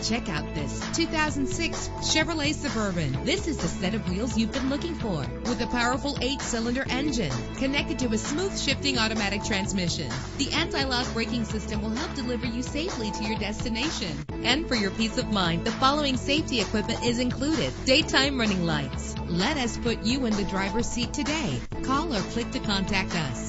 Check out this 2006 Chevrolet Suburban. This is the set of wheels you've been looking for, with a powerful 8-cylinder engine connected to a smooth shifting automatic transmission. The anti-lock braking system will help deliver you safely to your destination. And for your peace of mind, the following safety equipment is included: daytime running lights. Let us put you in the driver's seat today. Call or click to contact us.